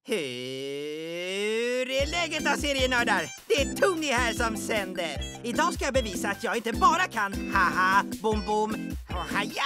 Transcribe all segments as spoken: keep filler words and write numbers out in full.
Hur är läget då, serienördar? Det är Tony här som sänder. Idag ska jag bevisa att jag inte bara kan haha, bom bom och haja.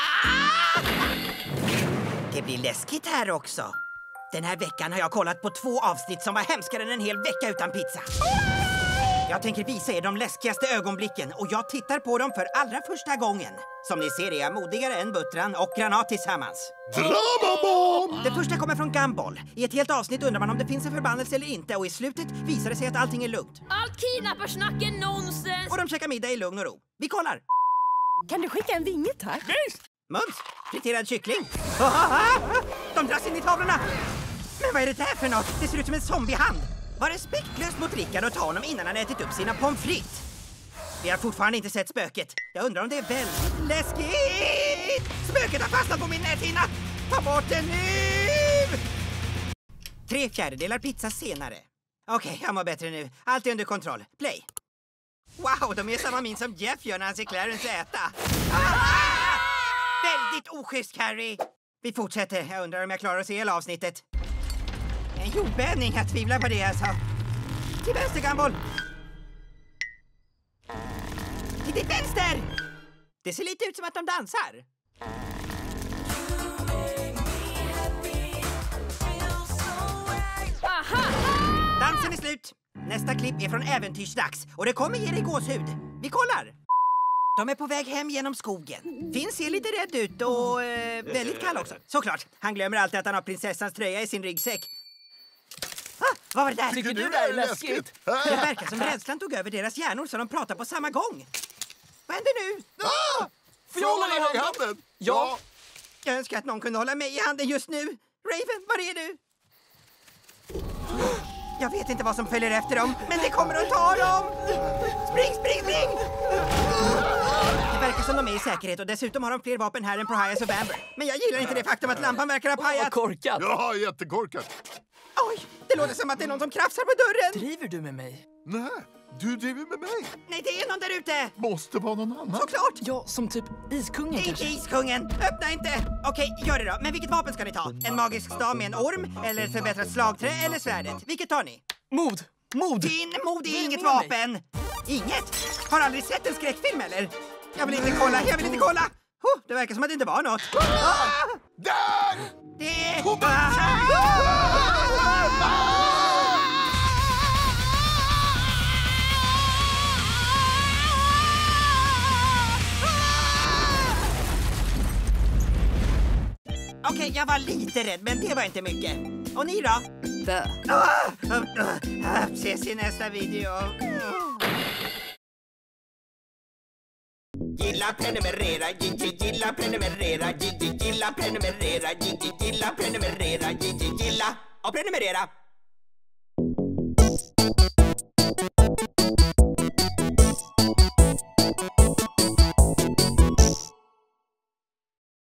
Det blir läskigt här också. Den här veckan har jag kollat på två avsnitt som var hemskare än en hel vecka utan pizza. Jag tänker visa er de läskigaste ögonblicken och jag tittar på dem för allra första gången. Som ni ser är jag modigare än Buttran och Granat tillsammans. Dramabomb! Det första kommer från Gumball. I ett helt avsnitt undrar man om det finns en förbannelse eller inte och i slutet visar det sig att allting är lugnt. Allt kidnapparsnack är nonsens! Och de käkar middag i lugn och ro. Vi kollar! Kan du skicka en vinge, tack? Mums, friterad kyckling. De dras in i tavlorna. Men vad är det där för något? Det ser ut som en zombiehand. Var respektlöst mot Rickard och ta honom innan han ätit upp sina pommes frites. Vi har fortfarande inte sett spöket. Jag undrar om det är väldigt läskigt. Spöket har fastnat på min näthinna. Ta bort den nu! Tre fjärdedelar pizza senare. Okej, okay, jag mår bättre nu. Allt är under kontroll. Play. Wow, de är samma min som Jeff gör när han ser Clarence äta. Ah! Väldigt oschysst, Carrie. Vi fortsätter. Jag undrar om jag klarar att se hela avsnittet. En jordbävning, jag tvivlar på det alltså. Till vänster, Gumball. Till ditt vänster! Det ser lite ut som att de dansar. Aha! Dansen är slut. Nästa klipp är från Äventyrsdags och det kommer ge dig gåshud. Vi kollar. De är på väg hem genom skogen. Finn ser lite rädd ut och eh, väldigt kall också. Såklart, han glömmer alltid att han har prinsessans tröja i sin ryggsäck. Ah, vad var det där? Tycker du det är läskigt? Det verkar som rädslan tog över deras hjärnor så de pratar på samma gång. Vad händer nu? Ah! Får jag hålla dig i handen? Ja. Jag önskar att någon kunde hålla mig i handen just nu. Raven, var är du? Jag vet inte vad som följer efter dem, men det kommer att ta dem! Spring, spring, spring! Det verkar som de är i säkerhet och dessutom har de fler vapen här än Prohias och Bamber. Men jag gillar inte det faktum att lampan verkar ha pajat. Korkat! Ja, jättekorkat. Oj, det låter som att det är någon som krafsar på dörren. Driver du med mig? Nej, du driver med mig. Nej, det är någon där ute. Måste vara någon annan. Såklart! Ja, som typ iskungen Det är kanske. inte iskungen! Öppna inte! Okej, gör det då. Men vilket vapen ska ni ta? En magisk stav med en orm? Eller ett förbättrat slagträ? Eller svärdet? Vilket tar ni? Mod! Mod! Din mod är Vill inget med mig? vapen! Inget? Har aldrig sett en skräckfilm eller? Jag vill inte kolla, jag vill inte kolla! Oh, det verkar som att det inte var något. Ah! Där! Det... Okej, jag var lite rädd, men det var inte mycket. Och ni då? Där. Ah, ah, ah, ses i nästa video. Gilla, prenumerera, gilla, prenumerera, gilla, prenumerera, gilla, prenumerera, gilla och prenumerera.